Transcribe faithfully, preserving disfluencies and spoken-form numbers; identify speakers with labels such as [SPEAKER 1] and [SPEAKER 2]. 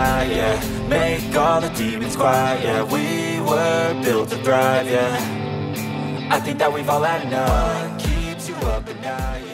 [SPEAKER 1] night, yeah. Make all the demons quiet, yeah. We were built to thrive, yeah. I think that we've all had enough. What keeps you up at night, yeah.